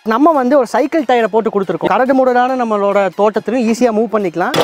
நம்ம வந்து ஒரு சைக்கிள் டயரை போட்டு கொடுத்துருக்கோம். கரடு முரடான நம்மளோட தோட்டத்திலும் ஈஸியாக மூவ் பண்ணிக்கலாம்.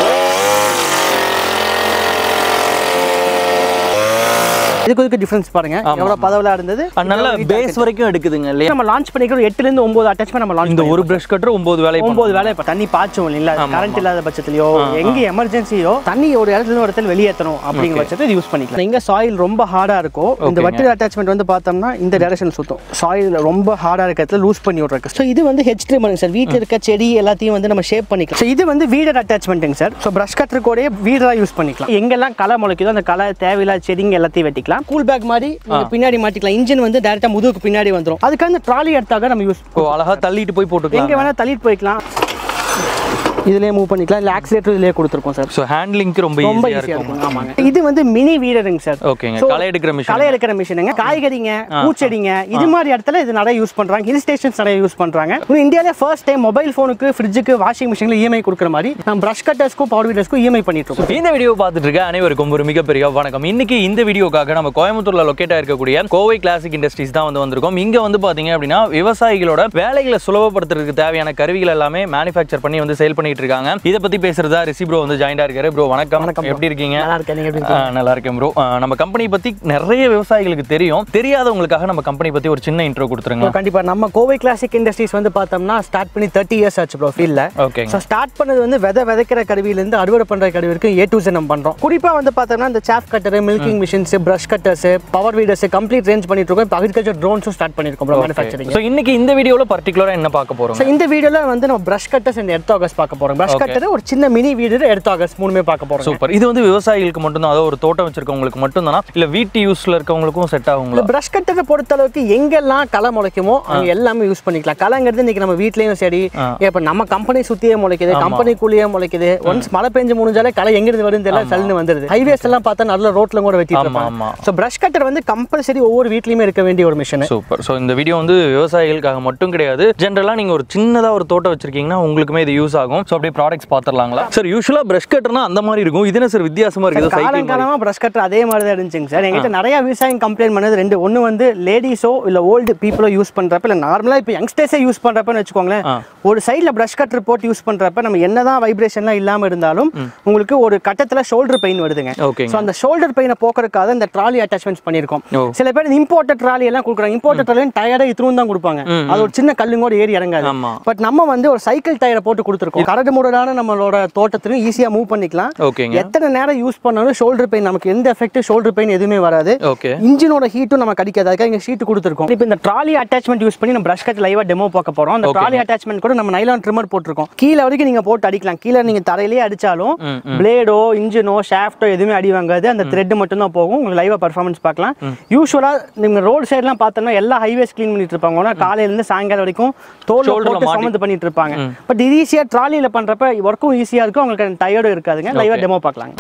இதுக்கு டிஃபரன்ஸ் பாருங்க எவ்வளவு பதவலா இருந்தது. நல்ல பேஸ் வரைக்கும் எடுக்குதுங்க இல்லையா? நம்ம லான்ச் பண்ணிக்கிறோம் 8 ல இருந்து 9 அட்டாச்மென்ட் நம்ம லான்ச். இந்த ஒரு பிரஷ் கட்டர் 9 வேலை இப்ப தண்ணி பாய்ச்சும் இல்ல, கரண்ட் இல்லாத பட்சத்திலயோ எங்க எமர்ஜென்சியோ தண்ணி ஒரு இடத்துல இருந்து ஒரு இடத்துல வெளியேற்றணும் அப்படிங்கிற பட்சத்தை யூஸ் பண்ணிக்கலாம். இங்க சாயில் ரொம்ப ஹார்டா இருக்கும். இந்த வட்டில் அட்டாச்மெண்ட் வந்து பார்த்தோம்னா இந்த டைரக்ஷன் சுத்தும். சாயில் ரொம்ப ஹார்டா இருக்கிறதுல லூஸ் பண்ணி விடுறதுக்கு. ஸோ இது வந்து ஹெச் ட்ரிம்மர் சார். வீட்டில் இருக்க செடி எல்லாத்தையும் வந்து நம்ம ஷேப் பண்ணிக்கலாம். ஸோ இது வந்து வீடர் அட்டாச்மெண்ட்டுங்க சார். ஸோ பிரஷ் கட்டர் கூட வீடரா யூஸ் பண்ணிக்கலாம். எங்கெல்லாம் களை முளைக்குதோ அந்த களை தேவையில்லாத செடிங்க எல்லாத்தையும் வெட்டிக்கலாம். கூல் பேக் மாதிரி பின்னாடி மாட்டிக்கலாம். இன்ஜின் வந்து டைரக்டா முதுகுக்கு பின்னாடி வந்துரும். அதுக்கு அந்த ட்ராலி எடுத்தாக நம்ம யூஸ் அழகா தள்ளிட்டு போய் போட்டுக்கலாம். எங்க வேணா தள்ளிட்டு போய்க்கலாம். இதுலயே மூவ் பண்ணிக்கலாம். இல்ல ஆக்சிலேட்டர் இதுலயே கொடுத்திருக்கோம் சார். சோ ஹேண்ட்லிங்க்கு ரொம்ப ஈஸியா இருக்கும். ஆமாங்க. இது வந்து மினி வீடருங்க சார். ஓகேங்க. களை எடுக்கிற மிஷினுங்க. காய்கறிங்க, பூச்செடிங்க இது மாதிரி இடத்துல இது நிறைய யூஸ் பண்றாங்க. ஹில் ஸ்டேஷன்ஸ் நிறைய யூஸ் பண்றாங்க. இந்தியால ஃபர்ஸ்ட் டைம் மொபைல் போனுக்கு, ஃப்ரிட்ஜுக்கு, வாஷிங் மிஷின்ல இஎம்ஐ கொடுக்குற மாதிரி நம்ம பிரஷ் கட்டர்ஸ்க்கும் பவர் வீடர்ஸ்க்கும் இஎம்ஐ பண்ணிட்டு இருக்கோம். இந்த வீடியோ பார்த்துட்டு இருக்க அனைவருக்கும் ஒரு மிகப்பெரிய வணக்கம். இன்னைக்கு இந்த வீடியோக்காக நம்ம கோயம்புத்தூர்ல லொகேட் ஆயிருக்கக்கூடிய கோவை கிளாசிக் இண்டஸ்ட்ரீஸ் தான் வந்திருக்கோம். இங்க வந்து பாத்தீங்க அப்படின்னா விவசாயிகளோட வேலைகளை சுலபப்படுத்துறதுக்கு தேவையான கருவிகள் எல்லாமே மேனுஃபேக்சர் பண்ணி வந்து சேல் பண்ணிட்டு இருக்காங்க. இத பத்தி பேசுறதா ரிஷி ப்ரோ வந்து ஜாயின்டா இருக்காரு. ப்ரோ வணக்கம். எப்படி இருக்கீங்க? நல்லா இருக்கேன். நீங்க எப்படி இருக்கீங்க? நல்லா இருக்கேன் ப்ரோ. நம்ம கம்பெனி பத்தி நிறைய விவசாயிகளுக்கு தெரியும். தெரியாதவங்களுக்காக நம்ம கம்பெனி பத்தி ஒரு சின்ன இன்ட்ரோ கொடுத்துருங்க. கண்டிப்பா. நம்ம கோவை கிளாசிக் இண்டஸ்ட்ரீஸ் வந்து பார்த்தோம்னா ஸ்டார்ட் பண்ணி 30 இயர்ஸ் ஆச்சு ப்ரோ ஃபீல்ட்ல. ஓகே. சோ ஸ்டார்ட் பண்ணது வந்து விதைக்கிற கருவியில இருந்து அறுவடை பண்ற கருவி வரைக்கும் A to Z நம்ம பண்றோம். குறிப்பா வந்து பார்த்தோம்னா இந்த chop cutter, milking machines, brush cutters, power weeders complete range பண்ணிட்டு இருக்கோம். இப்போ அக்ரிகல்ச்சர் ட்ரோன்ஸும் ஸ்டார்ட் பண்ணிருக்கோம் ப்ரோ மேனுஃபேக்சரிங். சோ இன்னைக்கு இந்த வீடியோல பர்టిక్యులரா என்ன பார்க்க போறோம்? சோ இந்த வீடியோல வந்து நம்ம brush cutters and earth augers பார்க்க போறோம். பிரஷ் கட்டர், ஒரு சின்ன மினி வீடர், எர்த் ஆகர்ஸ் மூணுமே பார்க்க போறோம். சூப்பர். இது வந்து விவசாயிகளுக்கு மட்டும் தான், அதாவது ஒரு தோட்டம் வச்சிருக்கவங்களுக்கு மட்டும் தானா இல்ல வீட்டு யூஸ்ல இருக்கவங்களுக்கும் செட் ஆகுங்களா? பிரஷ் கட்டரை பொறுத்த அளவுக்கு எங்கெல்லாம் களை முளைக்குமோ அங்க எல்லாமே யூஸ் பண்ணிக்கலாம். களைங்கிறது இன்னைக்கு நம்ம வீட்லயும் சரி, இப்ப நம்ம கம்பெனி சுத்தியே முளைக்குது, கம்பெனிக்குள்ளேயே முளைக்குது. ஒன்ஸ் மழை பெஞ்சு முடிஞ்சாலே களை எங்க இருந்து வருது எல்லாம் சல்லுன்னு வந்துருது. ஹைவேஸ் எல்லாம் பார்த்தா நல்ல ரோட்ல கூட வெட்டிட்டு இருப்பாங்க. சோ பிரஷ் கட்டர் வந்து கம்பல்சரி ஒவ்வொரு வீட்லயுமே இருக்க வேண்டிய ஒரு மிஷின். சூப்பர். சோ இந்த வீடியோ வந்து விவசாயிகளுக்காக மட்டும் கிடையாது. ஜெனரலா நீங்க ஒரு சின்னதா ஒரு தோட்டம் வச்சிருக்கீங்கன்னா உங்களுக்குமே இது யூஸ் ஆகும். சோ அப்படியே ப்ராடக்ட்ஸ் பாத்துறலாங்களா சார்? யூசுவலா பிரஷ் கட்டர்னா அந்த மாதிரி இருக்கும். இது என்ன சார் வித்தியாசமா இருக்குது? காலங்காலமா பிரஷ் கட்டர் அதே மாதிரி தான் இருந்துச்சுங்க சார். எங்கிட்ட நிறைய விவசாயம் கம்ப்ளைண்ட் பண்ணது ரெண்டு. ஒன்னு வந்து லேடிஸோ இல்ல ஓல்டு பீப்புளோ யூஸ் பண்றப்ப, இல்ல நார்மலா இப்ப யங்ஸ்டர்ஸே யூஸ் பண்றப்பன்னு வச்சுக்கோங்களேன், ஒரு சைட்ல பிரஷ் கட்டர் போட்டு யூஸ் பண்றப்ப நம்ம என்னதான் வைப்ரேஷன்லாம் இல்லாம இருந்தாலும் உங்களுக்கு ஒரு கட்டத்துல ஷோல்டர் பெயின் வருதுங்க. சோ அந்த ஷோல்டர் பெயினை போக்குறதுக்காக இந்த ட்ராலி அட்டாச்மெண்ட்ஸ் பண்ணிருக்கோம். சில பேர் இம்போர்ட்டட் ட்ராலி எல்லாம் கொடுக்குறாங்க. இம்போர்ட்டட் ட்ராலி டயரை இத்தனும் தான் கொடுப்பாங்க. அது ஒரு சின்ன கல்லுங்கோட ஏறி இறங்காது. பட் நம்ம வந்து ஒரு சைக்கிள் டயரை போட்டு கொடுத்துருக்கோம். கரடு முரடான நம்மளோட தோட்டத்திலும் ஈஸியா மூவ் பண்ணிக்கலாம். எத்தனை நேரம் யூஸ் பண்ணாலும் ஷோல்டர் பெயின் நமக்கு எந்த எஃபெக்ட், ஷோல்டர் பெயின் எதுவுமே வராது. இன்ஜினோட ஹீட்டும் நம்ம கடிக்காது. அதுக்காக இங்க ஷீட் கொடுத்துருக்கோம். இப்போ இந்த ட்ராலி அட்டாச்மெண்ட் யூஸ் பண்ணி நம்ம பிரஷ் கட் லைவா டெமோ பார்க்க போறோம். அந்த ட்ராலி அட்டாச்மெண்ட் கூட நம்ம நைலான் ட்ரிம்மர் போட்டுருக்கோம். கீழே வரைக்கும் நீங்க போட்டு அடிக்கலாம். கீழே நீங்க தரையிலேயே அடிச்சாலும் பிளேடோ, இன்ஜினோ, ஷாஃப்டோ எதுவுமே அடி வாங்காது. அந்த த்ரெட் மட்டும் தான் போகும். உங்களுக்கு லைவா பர்ஃபார்மன்ஸ் பார்க்கலாம். யூசுவலா நீங்க ரோட் சைட்லாம் பார்த்தோம்னா எல்லா ஹைவேஸ் கிளீன் பண்ணிட்டு இருப்பாங்க. காலையில இருந்து சாயங்காலம் வரைக்கும் தோல் போட்டு சுமந்து பண்ணிட்டு இருப்பாங்க. பட் இது ஈஸியா ட்ராலியில பண்றப்ப ஒர்க்கும் ஈஸியா இருக்கும். உங்களுக்கு டயர்டும் இருக்காதுங்க. லைவா டெமோ பார்க்கலாம்.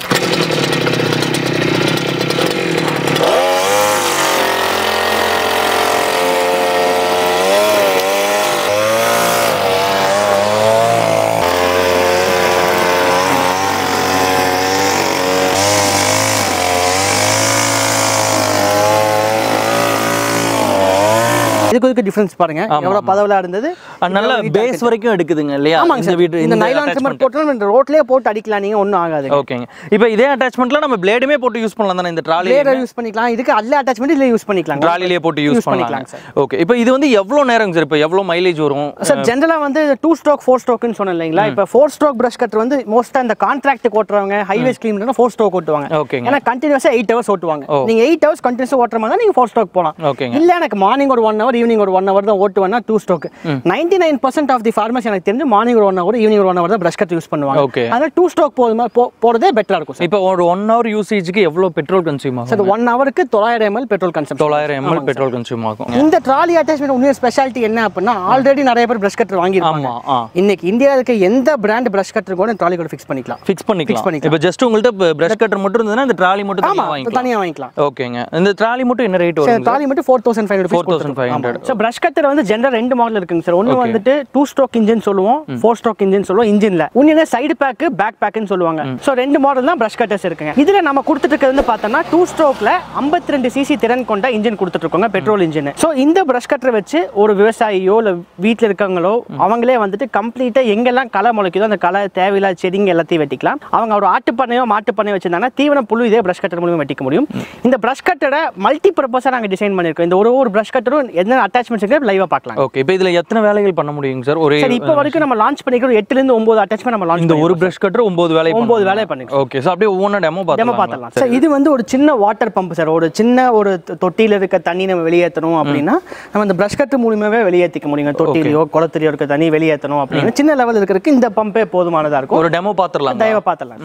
இதுக்கு டிஃபரன்ஸ் பாருங்க எவ்வளவு பதவலா இருந்தது. நல்ல பேஸ் வரைக்கும் எடுக்குதுங்க இல்லையா? இந்த வீடு இந்த நைலான் ட்ரிம்மர் போட்டா இந்த ரோட்லயே போட்டு அடிக்கலாம். நீங்க ஒண்ணும் ஆகாது. ஓகேங்க. இப்போ இதே அட்டாச்மென்ட்ல நம்ம பிளேடுமே போட்டு யூஸ் பண்ணலாம் தானே? இந்த ட்ராலி பிளேட யூஸ் பண்ணிக்கலாம். இதுக்கு அல்ல அட்டாச்மென்ட் இல்ல யூஸ் பண்ணிக்கலாம். ட்ராலிலே போட்டு யூஸ் பண்ணிக்கலாம் சார். ஓகே. இப்போ இது வந்து எவ்வளவு நேரம் சார்? இப்போ எவ்வளவு மைலேஜ் வரும் சார்? ஜெனரலா வந்து 2 ஸ்ட்ரோக் 4 ஸ்ட்ரோக்னு சொன்னேன் இல்லீங்களா? இப்போ 4 ஸ்ட்ரோக் பிரஷ் கட்டர் வந்து மோஸ்டா இந்த கான்ட்ராக்ட் ஓட்டுறவங்க ஹைவேஸ் கிளீன் பண்ணா 4 ஸ்ட்ரோக் ஓட்டுவாங்க. ஏன்னா கண்டினியூஸா 8 ஹவர்ஸ் ஓட்டுவாங்க. நீங்க 8 ஹவர்ஸ் கண்டினியூஸா ஓட்டுற மாதிரி நீங்க 4 ஸ்ட்ரோக் போலாம். இல்ல எனக்கு மார்னிங் ஒரு 1 ஹவர், ஈவினிங் ஒரு 1 ஹவர் தான் ஓட்டுவேன்னா 2 ஸ்ட்ரோக். 99% ஆஃப் தி ஃபார்மர்ஸ் எனக்கு தெரிஞ்சு மார்னிங் ஒரு 1 ஹவர், ஈவினிங் ஒரு 1 ஹவர் தான் பிரஷ் கட் யூஸ் பண்ணுவாங்க. அதனால 2 ஸ்ட்ரோக் போறதே பெட்டரா இருக்கும் சார். இப்போ ஒரு 1 ஹவர் யூசேஜ்க்கு எவ்வளவு பெட்ரோல் கன்சியூம் ஆகும் சார்? 1 ஹவருக்கு 900 ml petrol consumption. 900 ml petrol consume ஆகும். இந்த ட்ராலி அட்டாச்மெண்ட் உண்மையான ஸ்பெஷாலிட்டி என்ன அப்படின்னா, ஆல்ரெடி நிறைய பேர் பிரஷ் கட்டர் வாங்கிருப்பாங்க. இன்னைக்கு இந்தியால இருக்க எந்த பிராண்ட் பிரஷ் கட்டர் கூட ட்ராலி கூட ஃபிக்ஸ் பண்ணிக்கலாம். இப்போ ஜஸ்ட் உங்கள்ட்ட பிரஷ் கட்டர் மட்டும் இருந்ததுன்னா இந்த ட்ராலி மட்டும் தனியா வாங்கிக்கலாம். ஓகேங்க. இந்த ட்ராலி மட்டும் என்ன ரேட் வரும்? ட்ராலி மட்டும் 4500 4500 சோ பிரஷ் கட்டர் வந்து ஜெனரல் ரெண்டு மாடல் இருக்குங்க சார். ஒன்னு வந்துட்டு 2 ஸ்ட்ரோக் இன்ஜின் சொல்லுவோம், 4 ஸ்ட்ரோக் இன்ஜின் சொல்லுவோம். இன்ஜின்ல ஒன்னு சைடு பேக் பேக் பேக்னு சொல்லுவாங்க. சோ ரெண்டு மாடல் தான் பிரஷ் கட்டர்ஸ் இருக்குங்க. இதுல நம்ம கொடுத்துட்டு இருக்கிறது வந்து பார்த்தோம்னா 2 ஸ்ட்ரோக்ல 52 cc திறன் கொண்ட இன்ஜின் கொடுத்துட்டு இருக்கோங்க, பெட்ரோல் இன்ஜின். சோ இந்த பிரஷ் கட்டரை வச்சு ஒரு விவசாயியோ இல்ல வீட்ல இருக்கவங்களோ அவங்களே வந்துட்டு கம்ப்ளீட்டா எங்கெல்லாம் களை முளைக்குதோ அந்த களை தேவையில்லாத செடிங்க எல்லாத்தையும் வெட்டிக்கலாம். அவங்க ஒரு ஆட்டு பண்ணையோ மாட்டு பண்ணையோ வச்சிருந்தாங்கன்னா தீவன புழு இதே பிரஷ் கட்டர் மூலமா வெட்டிக்க முடியும். இந்த பிரஷ் கட்டரை மல்டி பர்பஸா நாங்க டிசைன் பண்ணிருக்கோம். இந்த ஒரு பிரஷ் கட்டரும் என்ன அட்டாச்மெண்ட்ஸ் இருக்கு லைவா பார்க்கலாம். ஓகே, இப்போ இதுல எத்தனை வேலைகள் பண்ண முடியுங்க சார்? ஒரு இப்போ வரைக்கும் நம்ம லான்ச் பண்ணிக்கிறோம் 8 ல இருந்து 9 அட்டாச்மெண்ட் நம்ம லான்ச். இந்த ஒரு பிரஷ் கட்டர் 9 வேலை பண்ணிருக்கோம். ஓகே, சோ அப்படியே ஒவ்வொரு டெமோ பார்த்தலாம். சார் இது வந்து ஒரு சின்ன வாட்டர் பம்ப் சார். ஒரு சின்ன ஒரு தொட்டியில இருக்க தண்ணி நம்ம வெளியேற்றணும் அப்படின்னா நம்ம இந்த பிரஷ் கட்டர் மூலமாவே வெளியேற்றிக்க முடியுங்க. தொட்டிலையோ குளத்திலையோ இருக்க தண்ணி வெளியேற்றணும் அப்படின்னு சின்ன லெவல் இருக்கிறதுக்கு இந்த பம்பே போதுமானதா இருக்கும். ஒரு டெமோ பார்த்துடலாம், தயவு பார்த்துடலாம்.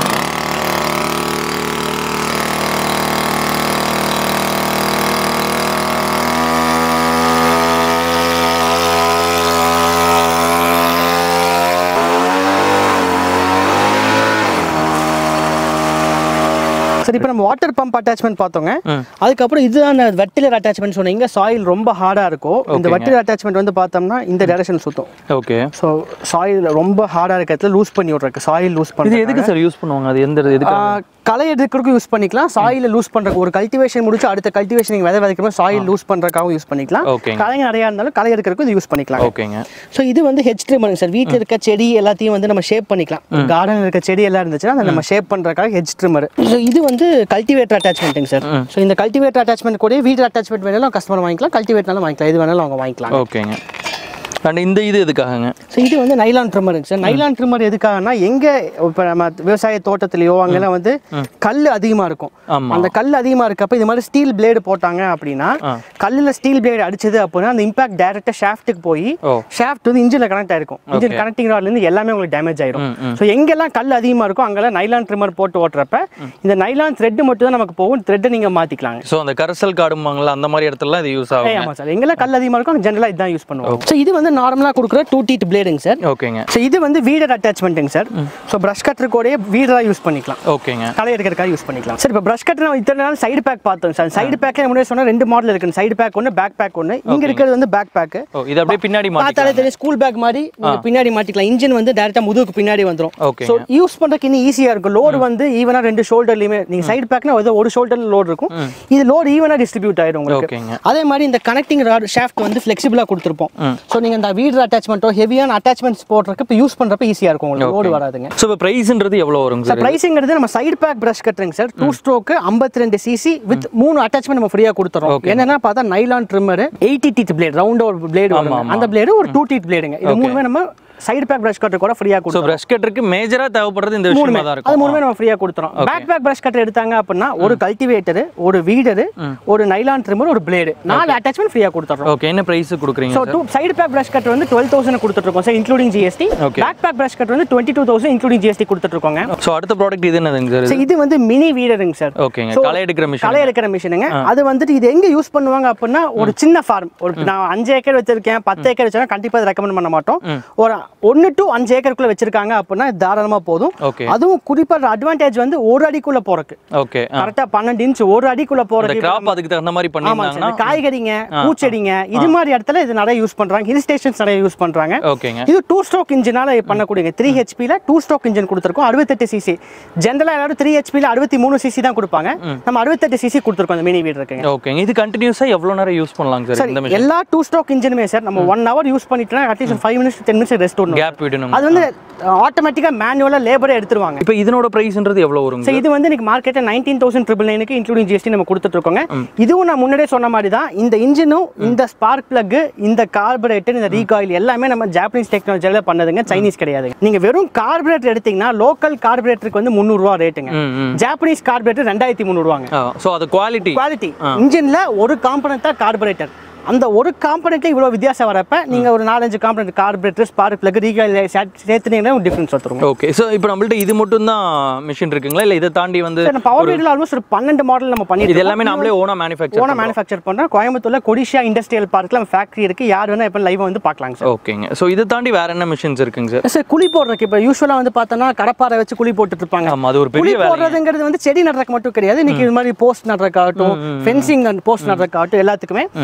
சரி, இப்போ நம்ம வாட்டர் பம்ப் அட்டாச்மெண்ட் பார்த்தோங்க. அதுக்கப்புறம் இதுதான் வெட்டிலர் அட்டாச்மெண்ட் சொன்னீங்க. சாயில் ரொம்ப ஹார்டா இருக்கும். இந்த வெட்டிலர் அட்டாச்மெண்ட் வந்து பார்த்தோம்னா இந்த டைரக்ஷன் சுத்தும். ஓகே, ஸோ சாயில் ரொம்ப ஹார்டா இருக்கிறதுல லூஸ் பண்ணி விட்றக்கு சாயில் லூஸ் பண்ணி. இது எதுக்கு சார் யூஸ் பண்ணுவாங்க? அது எந்த எதுக்கு? களை எடுக்கிறதுக்கு யூஸ் பண்ணிக்கலாம். சாயில லூஸ் பண்றதுக்கு ஒரு கல்டிவேஷன் முடிச்சு அடுத்த கல்டிவேஷன் நீங்க விதைக்கிறப்ப சாயில் லூஸ் பண்றதுக்காகவும் யூஸ் பண்ணிக்கலாம். களைங்க நிறையா இருந்தாலும் களை எடுக்கிறதுக்கு இது யூஸ் பண்ணிக்கலாம். ஓகேங்க. ஸோ இது வந்து ஹெட்ஜ் ட்ரிம்மர் சார். வீட்டில் இருக்க செடி எல்லாத்தையும் வந்து நம்ம ஷேப் பண்ணிக்கலாம். கார்டனில் இருக்க செடி எல்லாம் இருந்துச்சுன்னா அதை நம்ம ஷேப் பண்றதுக்காக ஹெட்ஜ் ட்ரிம்மர். ஸோ இது வந்து கல்டிவேட்டர் அட்டாச்மெண்ட்டுங்க சார். ஸோ இந்த கல்டிவேட்டர் அட்டாச்மெண்ட் கூட வீட்டு அட்டாச்மெண்ட் வேணாலும் கஸ்டமர் வாங்கிக்கலாம், கல்டிவேட்டர்னாலும் வாங்கிக்கலாம், எது வேணாலும் அவங்க வாங்கிக்கலாம். ஓகேங்க. அண்ட் இந்த இது எதுக்காகங்க? ஸோ இது வந்து நைலான் ட்ரிம்மருங்க சார். நைலான் ட்ரிம்மர் எதுக்காகனா எங்கே இப்போ நம்ம விவசாய தோட்டத்திலையோ அங்கெல்லாம் வந்து கல் அதிகமாக இருக்கும். அந்த கல் அதிகமாக இருக்கப்போ இது மாதிரி ஸ்டீல் பிளேடு போட்டாங்க அப்படின்னா கல்லில் ஸ்டீல் பிளேடு அடிச்சது அப்படின்னா அந்த இம்பாக்ட் டைரெக்டாக ஷாஃப்ட்டுக்கு போய் ஷாஃப்ட் வந்து இன்ஜினில் கனெக்ட் ஆயிருக்கும். இன்ஜின் கனெக்டிங் ராட்லேருந்து எல்லாமே உங்களுக்கு டேமேஜ் ஆயிரும். ஸோ எங்கெல்லாம் கல் அதிகமாக இருக்கும் அங்கெல்லாம் நைலான் ட்ரிம்மர் போட்டு ஓட்டுறப்ப இந்த நைலான் த்ரெட் மட்டும் தான் நமக்கு போகும். த்ரெட்டை நீங்கள் மாற்றிக்கலாங்க. ஸோ அந்த கரசல் காடுமாங்களா அந்த மாதிரி இடத்துல இது யூஸ் ஆகும். ஆமாம் சார், எங்கெல்லாம் கல் அதிகமாக இருக்கும் ஜென்ரலாக இதுதான் யூஸ் பண்ணுவோம். ஸோ இது வந்து நார்மலா கொடுக்குற 2 டீத் பிளேடுங்க சார். ஓகேங்க. சோ இது வந்து வீடர் அட்டாச்மெண்ட்ங்க சார். சோ பிரஷ் கட்டர் கூட வீடரா யூஸ் பண்ணிக்கலாம். ஓகேங்க. களை எடுக்கிறதுக்காக யூஸ் பண்ணிக்கலாம். சார் இப்போ பிரஷ் கட்டர் நம்ம இத்தனை நாள் சைடு பேக் பார்த்தோம் சார். சைடு பேக்ல முன்னாடி சொன்ன ரெண்டு மாடல் இருக்கு. சைடு பேக் ஒன்னு, பேக் பேக் ஒன்னு. இங்க இருக்கிறது வந்து பேக் பேக். ஓ, இது அப்படியே பின்னாடி மாட்டிக்கலாம். பார்த்தாலே தெரியும் ஸ்கூல் பேக் மாதிரி நீங்க பின்னாடி மாட்டிக்கலாம். இன்ஜின் வந்து டைரக்டா முதுகுக்கு பின்னாடி வந்துரும். சோ யூஸ் பண்றதுக்கு இன்னும் ஈஸியா இருக்கும். லோட் வந்து ஈவனா ரெண்டு ஷோல்டர்லயுமே நீங்க சைடு பேக்னா ஒரு ஷோல்டர்ல லோட் இருக்கும். இது லோட் ஈவனா டிஸ்ட்ரிபியூட் ஆயிடும் உங்களுக்கு. அதே மாதிரி இந்த கனெக்டிங் ராட் ஷாஃப்ட் வந்து ஃபிளெக்சிபிளா கொடுத்திருப்போம். சோ நீங்க இந்த வீடர் அட்டாச்மென்ட்டோ ஹெவியான அட்டாச்மெண்ட்ஸ் போடுறதுக்கு இப்போ யூஸ் பண்றப்ப ஈஸியா இருக்கும் உங்களுக்கு. லோட் வராதுங்க. சோ இப்போ பிரைஸ்ன்றது எவ்வளவு வருங்க சார்? பிரைஸ்ங்கிறது நம்ம சைடு பேக் பிரஷ் கட்டருங்க sir. 2 stroke 52 cc with 3 attachment நம்ம ஃப்ரீயா கொடுத்துறோம். என்னன்னா பார்த்தா நைலான் ட்ரிம்மர் 80 டீத் பிளேட் ரவுண்டா ஒரு பிளேட் வரும். அந்த பிளேட் ஒரு 2 டீத் பிளேடுங்க. இது மூணுமே நம்ம சைடு பேக் பிரஷ் கட்டர் கூட ஃப்ரீயா கொடுத்துறோம். சோ பிரஷ் கட்டருக்கு மேஜரா தேவைப்படுறது இந்த விஷயமா தான் இருக்கும். அது மூணுமே நம்ம ஃப்ரீயா கொடுத்துறோம். பேக் பேக் பிரஷ் கட்டர் எடுத்தாங்க அப்படினா ஒரு கல்டிவேட்டர், ஒரு வீடர், ஒரு நைலான் ட்ரிம்மர், ஒரு பிளேட், 4 அட்டாச்மென்ட் ஃப்ரீயா கொடுத்துறோம். ஓகே, என்ன பிரைஸ் கொடுக்குறீங்க sir? So side pack brush cutter வந்து 12000 கொடுத்துட்டு இருக்கோம் sir including GST. Back pack brush cutter வந்து 22000 இன்க்ளூடிங் GST கொடுத்துட்டு இருக்கோங்க. சோ அடுத்த ப்ராடக்ட் இது என்னதுங்க சார்? சோ இது வந்து மினி வீடருங்க சார். ஓகேங்க. களை எடுக்கிற மிஷின். களை எடுக்கிற மிஷினுங்க. அது வந்துட்டு இது எங்க யூஸ் பண்ணுவாங்க அப்படினா ஒரு சின்ன ஃபார்ம், ஒரு நான் 5 ஏக்கர் வச்சிருக்கேன், 10 ஏக்கர் வச்சா கண்டிப்பா ரெக்கமெண்ட் பண்ண மாட்டோம். ஒரு 1 to 5 ஏக்கருக்குள்ள வச்சிருக்காங்க அப்படினா தாராளமா போதும். அதுவும் குறிப்பா அட்வான்டேஜ் வந்து ஒரு அடிக்குள்ள போறக்கு. ஓகே, கரெக்ட்டா 12 இன்ச் ஒரு அடிக்குள்ள போறக்கு. கிராப் அதுக்கு தகுந்த மாதிரி பண்ணிருந்தாங்கன்னா காய்கறிங்க, பூச்செடிங்க இது மாதிரி இடத்துல இது நிறைய யூஸ் பண்றாங்க. ஹில் ஸ்டேஷன்ஸ் நிறைய யூஸ் பண்றாங்க. ஓகேங்க. இது 2 ஸ்ட்ரோக் இன்ஜினால பண்ணக்கூடியங்க. 3 HP ல 2 ஸ்ட்ரோக் இன்ஜின் கொடுத்திருக்கோம். 68 cc. ஜெனரலா எல்லாரும் 3 HP ல 63 cc தான் கொடுப்பாங்க. நம்ம 68 cc கொடுத்திருக்கோம் அந்த மினி வீட் இருக்குங்க. ஓகேங்க. இது கண்டினியூஸா எவ்வளவு நேரம் யூஸ் பண்ணலாங்க சார் இந்த மிஷின்? எல்லா 2 ஸ்ட்ரோக் இன்ஜினுமே சார் நம்ம 1 hour யூஸ் பண்ணிட்டா அட்லீஸ்ட் 5 minutes 10 minutes ரெஸ்ட் விடணும். கேப் விடணும். அது வந்து ஆட்டோமேட்டிக்கா மேனுவலா லேபரே எடுத்துருவாங்க. இப்போ இதனோட பிரைஸ்ன்றது எவ்வளவு வரும்? சோ இது வந்து இன்னைக்கு மார்க்கெட்ல 19999 க்கு இன்க்ளூடிங் GST நம்ம கொடுத்துட்டு இருக்கோங்க. இதுவும் நான் முன்னாடியே சொன்ன மாதிரி தான் இந்த இன்ஜினும் இந்த ஸ்பார்க் பிளக், இந்த கார்பரேட்டர், இந்த ரீகாயில் எல்லாமே நம்ம ஜாப்பனீஸ் டெக்னாலஜில பண்ணதுங்க, சைனீஸ் கிடையாது. நீங்க வெறும் கார்பரேட்டர் எடுத்தீங்கன்னா லோக்கல் கார்பரேட்டருக்கு வந்து 300 ரூபாய் ரேட்டுங்க. ஜாப்பனீஸ் கார்பரேட்டர் 2300 ரூபாங்க. சோ அது குவாலிட்டி இன்ஜின்ல ஒரு காம்பனன்ட் தான் கார்பரேட்டர். அந்த ஒரு காம்பனன்ட்ல இவ்வளவு வித்தியாசம் வரப்ப நீங்க ஒரு 4-5 component carburettor, spark plug, recoil சேர்த்துனீங்கன்னா ஒரு டிஃபரன்ஸ் வந்துரும். ஓகே, சோ இப்போ நம்மள்ட்ட இது மட்டும் தான் மிஷின் இருக்குங்களா இல்ல இத தாண்டி வந்து பவர் வீட்ல ஆல்மோஸ்ட் ஒரு 12 மாடல் நம்ம பண்ணிட்டு இது எல்லாமே நாமளே ஓனா மேனுஃபேக்சர் பண்றோம். கோயம்புத்தூர்ல கொடிஷியா இண்டஸ்ட்ரியல் பார்க்ல நம்ம ஃபேக்டரி இருக்கு. யார் வேணா இப்ப லைவா வந்து பார்க்கலாங்க சார். ஓகேங்க. சோ இத தாண்டி வேற என்ன மிஷின்ஸ் இருக்குங்க சார்? சார் குழி போடுறதுக்கு இப்ப யூசுவலா வந்து பார்த்தோம்னா கடப்பாரை வச்சு குழி போட்டுட்டு இருப்பாங்க. ஆமா, அது ஒரு பெரிய வேலை. போடுறதுங்கிறது வந்து செடி நடுறதுக்கு மட்டும் கிடையாது. இன்னைக்கு இது மாதிரி போஸ்ட் நடுறதுக்காகட்டும், ஃபென்சிங் அண்ட் போஸ்ட் நடுறதுக்காகட்டும் எல்லாத்துக்குமே ஜெனரலா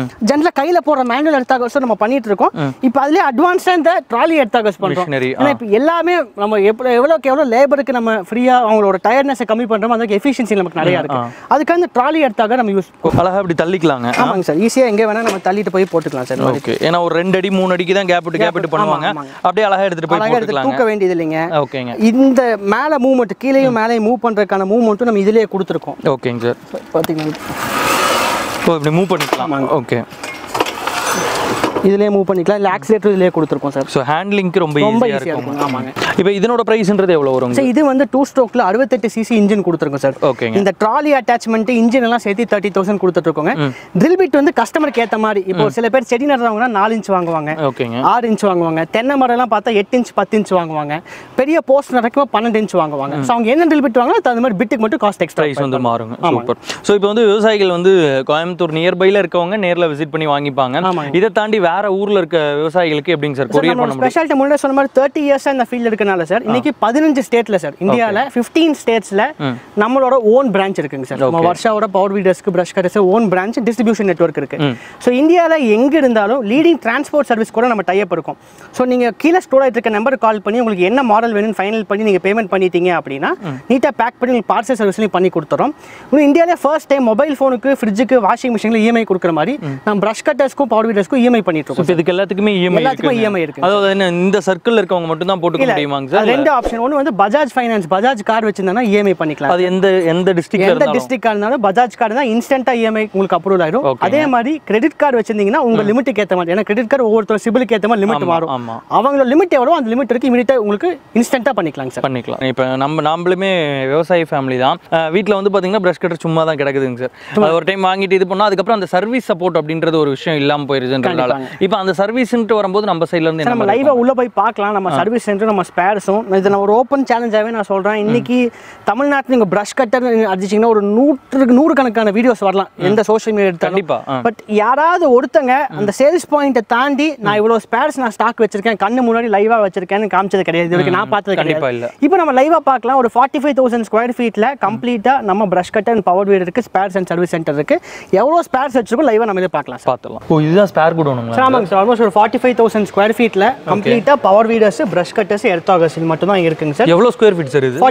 ஆக்சுவலா கையில போற மேனுவல் எர்த்தாகஸ் நம்ம பண்ணிட்டு இருக்கோம். இப்போ அதுலயே அட்வான்ஸா இந்த ட்ராலி எர்த்தாகஸ் பண்றோம். ஏன்னா இப்போ எல்லாமே நம்ம எவ்வளவுக்கு எவ்வளவு லேபருக்கு நம்ம ஃப்ரீயா அவங்களோட டயர்ட்னஸ் கம்மி பண்றோம், அதுக்கு எஃபிஷியன்சி நமக்கு நிறைய இருக்கு. அதுக்கு அந்த ட்ராலி எர்த்தாக நம்ம யூஸ் அழகா இப்படி தள்ளிக்கலாங்க. ஆமாங்க சார், ஈஸியா எங்க வேணா நம்ம தள்ளிட்டு போய் போட்டுக்கலாம் சார். ஓகே, ஏன்னா ஒரு 2 அடி 3 அடிக்கு தான் கேப் விட்டு பண்ணுவாங்க. அப்படியே அழகா எடுத்துட்டு போய் போட்டுக்கலாம். தூக்க வேண்டியது இல்லைங்க. ஓகேங்க. இந்த மேல மூவ்மெண்ட் கீழேயும் மேலே மூவ் பண்றதுக்கான மூவ்மெண்ட்டும் நம்ம இதுலயே கொடுத்துருக்கோம். ஓகேங்க சார். பாத்தீங்கன்னா இப்படி மூவ் பண்ணிக்கலாம். ஓகே, இதுலயே மூவ் பண்ணிக்கலாம். இல்ல ஆக்சிலேட்டர் இதுலயே கொடுத்துருக்கோம் சார். சோ ஹேண்ட்லிங்க்கு ரொம்ப ஈஸியா இருக்கும். ஆமாங்க. இப்போ இதனோட பிரைஸ்ன்றது எவ்வளவு வரும் சார்? இது வந்து 2 ஸ்ட்ரோக்ல 68 cc இன்ஜின் கொடுத்துருக்கோம் சார். ஓகேங்க. இந்த ட்ராலி அட்டாச்மெண்ட் இன்ஜின் எல்லாம் சேர்த்து 30,000 கொடுத்துட்டு இருக்கோங்க. ட்ரில் பிட் வந்து கஸ்டமருக்கு ஏத்த மாதிரி. இப்போ சில பேர் செடி நடுறவங்கன்னா 4 இன்ச் வாங்குவாங்க, ஓகேங்க, 6 இன்ச் வாங்குவாங்க. தென்னை மரம் எல்லாம் பார்த்தா 8 இன்ச் 10 இன்ச் வாங்குவாங்க. பெரிய போஸ்ட் நடக்கும் 12 இன்ச் வாங்குவாங்க. ஸோ அவங்க என்ன ட்ரில் பிட் வாங்கினா அது மாதிரி பிட்டுக்கு மட்டும் காஸ்ட் எக்ஸ்ட்ரா பிரைஸ் வந்து மாறுங்க. சூப்பர். ஸோ இப்போ வந்து விவசாயிகள் வந்து கோயம்புத்தூர் நியர்பைல இருக்கவங்க நேர்ல விசிட் பண்ணி வாங்கிப்பாங்க. இதை தாண்டி வேற ஊர்ல இருக்க விவசாயிகளுக்கு எப்படிங்க சார் கொரியர் பண்ண முடியும்? ஸ்பெஷாலிட்டி முன்னாடி சொன்ன மாதிரி 30 இயர்ஸா இந்த ஃபீல்ட் இருக்கனால சார் இன்னைக்கு 15 ஸ்டேட்ல சார், இந்தியால 15 ஸ்டேட்ஸ்ல நம்மளோட ஓன் பிரான்ச் இருக்குங்க சார். நம்ம வர்ஷாவோட பவர் வீடர்ஸ்க்கு brush cutters own branch distribution network இருக்கு. ஸோ இந்தியாவில் எங்க இருந்தாலும் லீடிங் டிரான்ஸ்போர்ட் சர்வீஸ் கூட நம்ம டைப் இருக்கும். ஸோ நீங்க கீழே ஸ்டோர் ஆகிட்டு இருக்க நம்பருக்கு கால் பண்ணி உங்களுக்கு என்ன மாடல் வேணும்னு ஃபைனல் பண்ணி நீங்க பேமெண்ட் பண்ணிட்டீங்க அப்படின்னா நீட்டா பேக் பண்ணி உங்களுக்கு பார்சல் சர்வீஸ்லையும் பண்ணி கொடுத்துறோம். இந்தியாவிலே ஃபர்ஸ்ட் டைம் மொபைல் ஃபோனுக்கு, ஃப்ரிட்ஜுக்கு, வாஷிங் மிஷினில் இஎம்ஐ கொடுக்குற மாதிரி நம்ம பிரஷ் கட்டர்ஸ்க்கும் பவர் வீடர்ஸ்க்கும் இஎம்ஐ பண்ணிட்டு இருக்கோம். இதுக்கு எல்லாத்துக்குமே இஎம்ஐ இருக்கு. அதாவது என்ன இந்த சர்க்கிள்ல இருக்கவங்க மட்டும் தான் போட்டுக்க முடியுமாங்க சார்? ரெண்டு ஆப்ஷன். ஒன்னு வந்து பஜாஜ் ஃபைனான்ஸ், பஜாஜ் கார்டு வச்சிருந்தா இஎம்ஐ பண்ணிக்கலாம். அது எந்த டிஸ்ட்ரிக்ட்ல இருந்தாலும் பஜாஜ் கார்டு தான் இன்ஸ்டன்ட்டா இஎம்ஐ உங்களுக்கு அப்ரூவல் ஆயிடும். அதே மாதிரி கிரெடிட் கார்டு வச்சிருந்தீங்கன்னா உங்க லிமிட்டுக்கு ஏத்த மாதிரி, ஏன்னா கிரெடிட் கார்டு ஒவ்வொருத்தர் சிபிலுக்கு ஏத்த மாதிரி லிமிட் மாறும். அவங்களோட லிமிட் எவ்வளோ அந்த லிமிட் இருக்கு இமிடியேட்டா உங்களுக்கு இன்ஸ்டன்ட்டா பண்ணிக்கலாம் சார். பண்ணிக்கலாம். இப்போ நாமளுமே விவசாய ஃபேமிலி தான். வீட்டில் வந்து பாத்தீங்கன்னா பிரஷ் கட்டர் சும்மா தான் கிடக்குதுங்க சார். அது ஒரு டைம் வாங்கிட்டு இது பண்ணா அதுக்கப்புறம் அந்த சர்வீஸ் சப்போர்ட் அப்படின்றது ஒரு விஷயம் இல்லாம போயிருதுன்றதால இப்போ அந்த சர்வீஸ்ன்ட்டு வரும்போது நம்ம சைடுல இருந்து நம்ம லைவா உள்ள போய் பார்க்கலாம். நம்ம சர்வீஸ் சென்டர், நம்ம ஸ்பேர்ஸும் இது நான் ஒரு ஓப்பன் சேலஞ்சாவே நான் சொல்றேன். இன்னைக்கு தமிழ்நாட்டில் நீங்க பிரஷ் கட்டர் அடிச்சிங்கன்னா ஒரு 100 கணக்கான வீடியோஸ் வரலாம் எந்த சோஷியல் மீடியா எடுத்தாலும். பட் யாராவது ஒருத்தங்க அந்த சேல்ஸ் பாயிண்ட்டை தாண்டி நான் இவ்வளவு ஸ்பேர்ஸ் நான் ஸ்டாக் வச்சிருக்கேன், கண்ணு முன்னாடி லைவா வச்சிருக்கேன்னு காமிச்சது கிடையாது. இதுக்கு நான் பார்த்தது கிடையாது. இப்போ நம்ம லைவா பார்க்கலாம். ஒரு 45,000 ஸ்கொயர் ஃபீட்ல கம்ப்ளீட்டா நம்ம brush cutter and power weeder இருக்கு, ஸ்பேர்ஸ் அண்ட் சர்வீஸ் சென்டர் இருக்கு. எவ்வளவு ஸ்பேர்ஸ் வச்சிருக்கோம் லைவா நம்ம பார்க்கலாம். ஓ, இதுதான் ஸ்பேர் குடோனுங்களா? ஆமாங்க சார். ஆல்மோஸ்ட் ஒரு 45,000 ஸ்கொயர் ஃபீட்ல கம்ப்ளீட்டா power weeders, brush cutters, earth augers இது மட்டும் தான் இருக்குங்க சார். எவ்வளவு ஸ்கொயர் ஃபீட் சார் இது?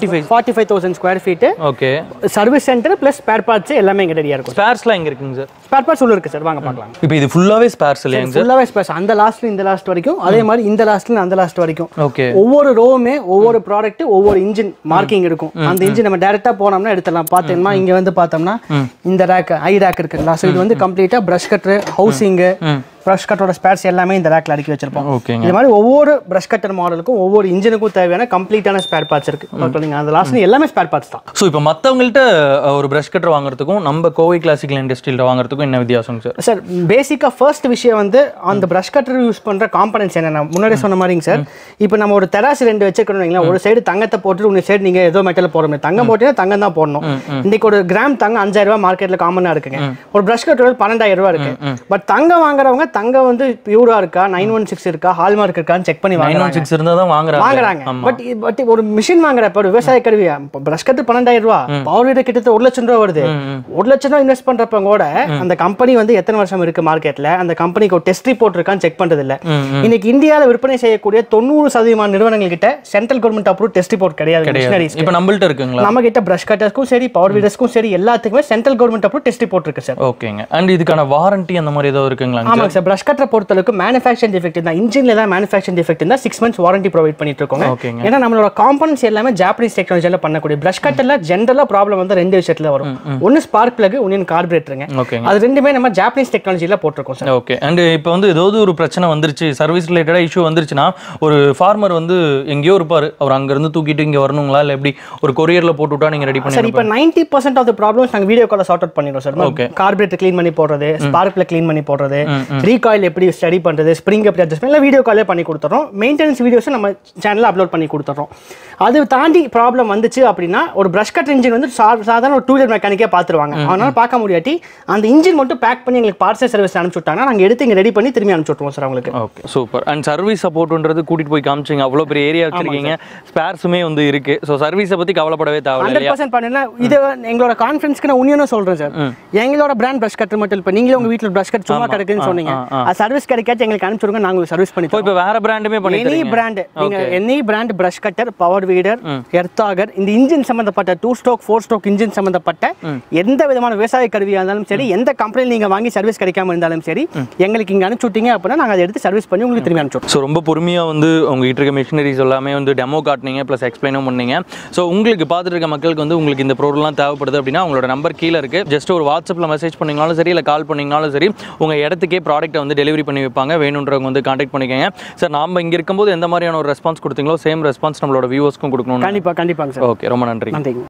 45,000 square feet. Okay. Service centre plus spare parts எல்லாமே இங்க ரெடியா இருக்கும். ஸ்பேர்ஸ்லாம் எங்க இருக்குங்க சார்? ஸ்பேர் பார்ட்ஸ் உள்ள இருக்கு சார், வாங்க பார்க்கலாம். இப்போ இது ஃபுல்லாவே ஸ்பேர்ஸ் இல்லையாங்க சார்? ஃபுல்லாவே ஸ்பேர்ஸ். அந்த லாஸ்ட்ல இந்த லாஸ்ட் வரைக்கும், அதே மாதிரி இந்த லாஸ்ட்ல அந்த லாஸ்ட் வரைக்கும். ஓகே. ஒவ்வொரு ரோவுமே ஒவ்வொரு ப்ராடக்ட் ஒவ்வொரு இன்ஜின் மார்க்கிங் இருக்கும். அந்த இன்ஜின் நம்ம டைரக்டா போனோம்னா எடுத்துடலாம். பார்த்தோம்னா இங்க வந்து பார்த்தோம்னா இந்த ரேக், ஐ ரேக் இருக்குங்களா? ஸோ இது வந்து கம்ப்ளீட்டா பிரஷ் கட்டர், ஹவுசிங், பிரஷ் கட்டரோட ஸ்பேர்ஸ் எல்லாமே இந்த ரேக்ல அடுக்கி வச்சிருப்போம். இந்த மாதிரி ஒவ்வொரு பிரஷ் கட்டர் மாடலுக்கும் ஒவ்வொரு இன்ஜினுக்கும் தேவையான கம்ப்ளீட்டான ஸ்பேர் பார்ட்ஸ் இருக்கு. அந்த லாஸ்ட்ல எல்லாமே ஸ்பேர் பார்ட்ஸ் தான். ஸோ இப்போ மற்றவங்கள்ட்ட ஒரு பிரஷ் கட்டர் வாங்குறதுக்கும் நம்ம கோவை கிளாசிக்கல் இண்டஸ்ட்ரியில் வாங்குறதுக்கும் என்ன வித்தியாசம் சார்? சார் பேசிக்காக ஃபர்ஸ்ட் விஷயம் வந்து அந்த பிரஷ் கட்டர் யூஸ் பண்ணுற காம்பனன்ட்ஸ் என்னென்ன முன்னாடி சொன்ன மாதிரிங்க சார். இப்போ நம்ம ஒரு தெராசு 2 வச்சுக்கணும், ஒரு சைடு தங்கத்தை போட்டு ஒரு சைடு நீங்கள் ஏதோ மெட்டல் போட முடியும். தங்கம் போட்டீங்கன்னா தங்கம் தான் போடணும். இன்னைக்கு ஒரு கிராம் தங்கம் 5,000 ரூபாய் மார்க்கெட்டில் காமனாக இருக்குங்க. ஒரு பிரஷ் கட்டர் 12,000 ரூபாய் இருக்கு. பட் தங்கம் வாங்குறவங்க தங்கம் வந்து பியூரா இருக்கா, 916 இருக்கா, ஹால்மார்க் இருக்கான்னு செக் பண்ணி 916 இருந்தா தான் வாங்குறாங்க. பட் ஒரு மிஷின் வாங்குறப்ப ஒரு விவசாய கருவி பிரஷ் கட்டர் 12,000 ரூபாய், பவர் வீடர் கிட்டத்தட்ட 1,00,000 ரூபாய் வருது. 1,00,000 ரூபாய் இன்வெஸ்ட் பண்றப்ப கூட அந்த கம்பெனி வந்து எத்தனை வருஷம் இருக்கு மார்க்கெட்ல, அந்த கம்பெனிக்கு ஒரு டெஸ்ட் ரிப்போர்ட் இருக்கான்னு செக் பண்றது இல்ல. இன்னைக்கு இந்தியாவில் விற்பனை செய்யக்கூடிய 90% நிறுவனங்கள் கிட்ட central government approve test report கிடையாது. இப்போ நம்மள்ட்ட இருக்குங்களா? நம்ம கிட்ட பிரஷ் கட்டர்ஸ்க்கும் சரி, பவர் வீடர்ஸ்க்கும் சரி, எல்லாத்துக்குமே central government approve test report இருக்கு சார். ஓகேங்க. அண்ட் இதுக்கான வாரண்டி அந்த மாதிரி ஏதோ இருக்குங்களா? ஆமாங்க சார். பிரஷ் கட்டர் பொறுத்தளவுக்கு மேனுஃபேக்சரிங் டிஃபெக்ட் தான், இன்ஜின்ல தான் மேனுஃபேக்சரிங் டிஃபெக்ட் இருந்தா 6 months வாரண்டி ப்ரொவைட் பண்ணிட்டு இருக்கோம். ஏன்னா நம்மளோட காம்பனன்ட்ஸ் எல்லாமே ஜாப்பனீஸ் டெக்னாலஜில பண்ணக்கூடிய. பிரஷ் கட்டர்ல ஜெனரலா ப்ராப்ளம் வந்து 2 விஷயத்துல வரும். ஒன்னு ஸ்பார்க் பிளக், ஒன்னு கார்பரேட்டருங்க. அது ரெண்டுமே நம்ம ஜாப்பனீஸ் டெக்னாலஜில போட்டுருக்கோம் சார். ஓகே. அண்ட் இப்போ வந்து ஏதாவது ஒரு பிரச்சனை வந்துருச்சு, சர்வீஸ் ரிலேட்டடா இஷ்யூ வந்துருச்சுன்னா ஒரு ஃபார்மர் வந்து எங்கேயோ இருப்பாரு, அவர் அங்க இருந்து தூக்கிட்டு இங்க வரணுங்களா இல்ல எப்படி ஒரு கொரியர்ல போட்டு விட்டா நீங்க ரெடி பண்ணி? சார் இப்போ 90% ஆஃப் தி ப்ராப்ளம்ஸ் நாங்க வீடியோ கால்ல சார்ட் அவுட் பண்ணிடுறோம் சார். கார்பரேட்டர் க்ளீன் பண்ணி போடுறது, ஸ்பார்க் பிளக் க்ளீன் பண்ணி போடுறது, ரீகாயில் எப்படி ஸ்டடி பண்ணுறது, ஸ்ப்ரிங் எப்படி அட்ஜஸ்ட் பண்ணி வீடியோ காலே பண்ணி கொடுத்துறோம். மெயின்டெனன்ஸ் வீடியோஸும் நம்ம சேனலில் அப்லோட் பண்ணி கொடுத்துறோம். அது தாண்டி ப்ராப்ளம் வந்துச்சு அப்படின்னா ஒரு ப்ரஷ் கட் இன்ஜின் வந்து சாதாரண ஒரு 2 வீலர் மெக்கானிக்கே பார்த்துருவாங்க. அதனால பார்க்க முடியாட்டி அந்த இன்ஜின் மட்டும் பேக் பண்ணி எங்களுக்கு பார்சல் சர்வீஸ் அனுப்பிச்சு விட்டாங்கன்னா நாங்கள் எடுத்து இங்கே ரெடி பண்ணி திரும்பி அனுப்பிச்சு விட்டுருவோம் சார் அவங்களுக்கு. Okay super. அண்ட் சர்வீஸ் சப்போர்ட்ன்றது கூட்டிட்டு போய் காமிச்சிங்க, அவ்வளோ பெரிய ஏரியா வச்சிருக்கீங்க, ஸ்பேர்ஸுமே வந்து இருக்கு. ஸோ சர்வீஸை பற்றி கவலைப்படவே தேவையில்லை. 100% பண்ணல. இது எங்களோட கான்ஃபிடன்ஸ்க்கு நான் உண்மையான சொல்கிறேன் சார். எங்களோட பிராண்ட் ப்ரஷ் கட்டர் மட்டும் இப்போ நீங்களே உங்கள் வீட்டில் ப்ரஷ் கட் சும்மா கிடைக்குன்னு சொன்னீங்க, அது சர்வீஸ் கிடைக்காச்சு எங்களுக்கு அனுப்பிச்சுடுங்க, நாங்கள் சர்வீஸ் பண்ணி. இப்போ வேற பிராண்டுமே பண்ணி எனி பிராண்ட் நீங்கள் any brand brush cutter, power weeder, earth auger, இந்த இன்ஜின் சம்பந்தப்பட்ட 2 ஸ்ட்ரோக் 4 ஸ்ட்ரோக் இன்ஜின் சம்பந்தப்பட்ட எந்த விதமான விவசாய கருவியாக இருந்தாலும் சரி, எந்த கம்பெனி நீங்கள் வாங்கி சர்வீஸ் கிடைக்காம இருந்தாலும் சரி, எங்களுக்கு இங்கே அனுப்பிச்சுட்டீங்க அப்படின்னா நாங்கள் அதை எடுத்து சர்வீஸ் பண்ணி உங்களுக்கு திரும்பி அனுப்பிச்சுடுவோம். ஸோ ரொம்ப பொறுமையாக வந்து உங்ககிட்ட இருக்க மிஷினரிஸ் எல்லாமே வந்து டெமோ காட்டினீங்க, ப்ளஸ் எக்ஸ்பிளைனும் பண்ணீங்க. ஸோ உங்களுக்கு பார்த்துட்டு இருக்க மக்களுக்கு வந்து உங்களுக்கு இந்த பொருள்லாம் தேவைப்படுது அப்படின்னா உங்களோட நம்பர் கீழே இருக்குது. ஜஸ்ட் ஒரு வாட்ஸ்அப்பில் மெசேஜ் பண்ணிங்கனாலும் சரி, இல்லை கால் பண்ணிங்கனாலும் சரி, உங்கள் இடத்துக்கே ப்ராடக்ட்டை வந்து டெலிவரி பண்ணி வைப்பாங்க. வேணுன்றவங்க வந்து கான்டாக்ட் பண்ணிக்கோங்க சார். நாம் இங்கே இருக்கும்போது எந்த மாதிரியான ஒரு ரெஸ்பான்ஸ் கொடுத்தீங்களோ சேம் ரெஸ்பான்ஸ் நம்மளோட வியூவர்ஸ்க்கும் கொடுக்கணும். கண்டிப்பாங்க சார். ஓகே, ரொம்ப நன்றி.